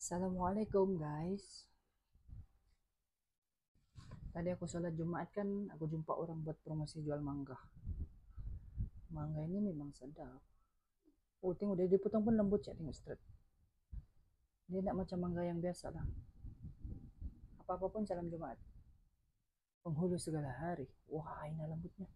Assalamualaikum guys. Tadi aku sholat Jumat kan, aku jumpa orang buat promosi jual mangga. Mangga ini memang sedap. Oh, tengok dia dipotong pun lembut ya, tengok straight. Dia tidak macam mangga yang biasa lah. Apa-apa pun salam Jumat. Penghulu segala hari. Wah, ini lembutnya.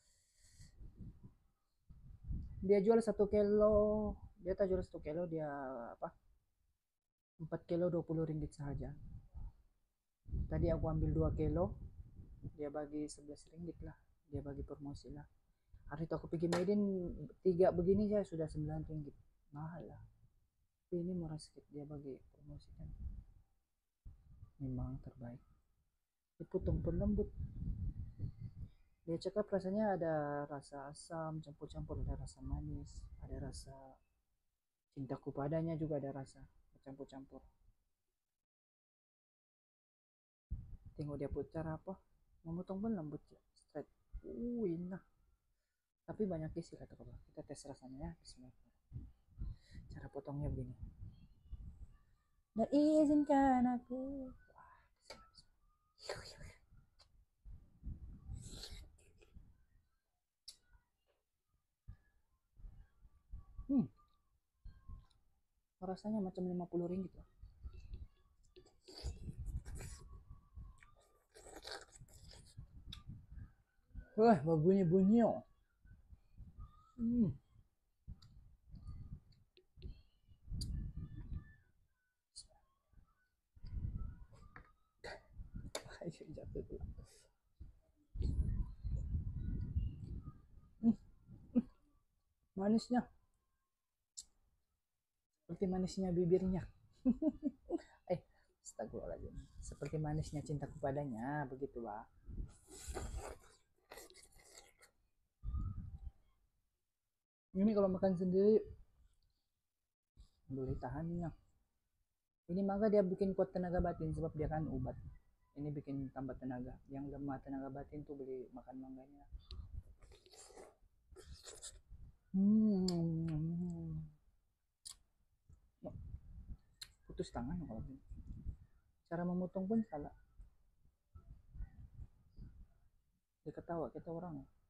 Dia jual 1 kilo. Dia tak jual 1 kilo, dia apa? 4 kilo 20 ringgit saja. Tadi aku ambil 2 kilo, dia bagi 11 ringgit lah. Dia bagi promosi lah. Hari itu aku pergi Medan 3 begini saya sudah 9 ringgit. Mahal lah. Tapi ini murah sedikit, dia bagi promosi kan. Memang terbaik. Dipotong pun lembut. Dia cakap rasanya ada rasa asam, campur-campur, ada rasa manis, ada rasa cintaku padanya juga ada rasa campur-campur. Tengok dia putar apa, memotong pun lembut ya, straight. Enak. Tapi banyak isi kata kata. Kita tes rasanya ya. Bismillah. Cara potongnya begini. Dan izinkan aku. Wah, hmm, rasanya macam 50 ringgit loh. Wah, berbunyi-bunyi. Hmm. Jatuh tuh. Manisnya seperti manisnya bibirnya. Astagfirullahaladzim. Seperti manisnya cintaku padanya, begitu lah. Ini kalau makan sendiri boleh tahannya. Ini maka dia bikin kuat tenaga batin sebab dia kan obat. Ini bikin tambah tenaga. Yang lemah tenaga batin tuh beli makan mangganya. Putus tangan kalau ini. Cara memotong pun salah. Dia ketawa kita orang.